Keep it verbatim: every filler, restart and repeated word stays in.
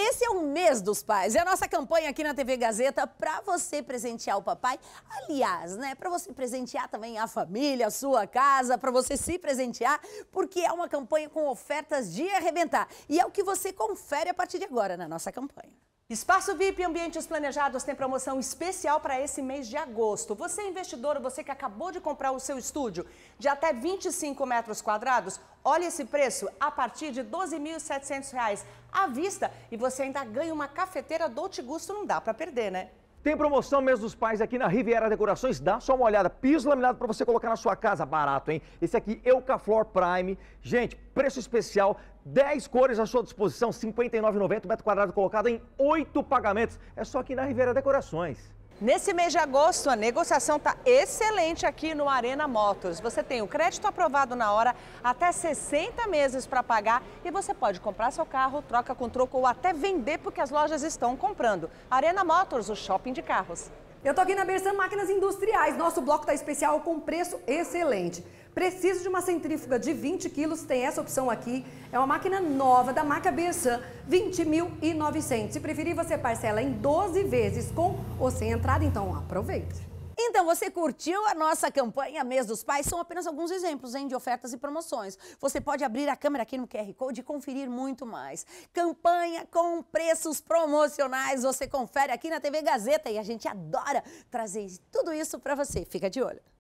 Esse é o mês dos pais, é a nossa campanha aqui na T V Gazeta para você presentear o papai. Aliás, né, para você presentear também a família, a sua casa, para você se presentear, porque é uma campanha com ofertas de arrebentar. E é o que você confere a partir de agora na nossa campanha. Espaço V I P e Ambientes Planejados tem promoção especial para esse mês de agosto. Você investidor, você que acabou de comprar o seu estúdio de até vinte e cinco metros quadrados, olha esse preço a partir de doze mil e setecentos reais à vista e você ainda ganha uma cafeteira Dolce Gusto, não dá para perder, né? Tem promoção mês dos pais aqui na Riviera Decorações, dá só uma olhada, piso laminado para você colocar na sua casa, barato, hein? Esse aqui, Eucaflor Prime, gente, preço especial, dez cores à sua disposição, cinquenta e nove reais e noventa centavos, metro quadrado colocado em oito pagamentos, é só aqui na Riviera Decorações. Nesse mês de agosto, a negociação está excelente aqui no Arena Motors. Você tem o crédito aprovado na hora, até sessenta meses para pagar e você pode comprar seu carro, troca com troco ou até vender porque as lojas estão comprando. Arena Motors, o shopping de carros. Eu tô aqui na Bersan Máquinas Industriais. Nosso bloco tá especial com preço excelente. Preciso de uma centrífuga de vinte quilos, tem essa opção aqui. É uma máquina nova da marca Bersan, vinte mil e novecentos. Se preferir, você parcela em doze vezes com ou sem entrada, então aproveite. Então, você curtiu a nossa campanha Mês dos Pais? São apenas alguns exemplos, hein, de ofertas e promoções. Você pode abrir a câmera aqui no Q R Code e conferir muito mais. Campanha com preços promocionais, você confere aqui na T V Gazeta e a gente adora trazer tudo isso para você. Fica de olho.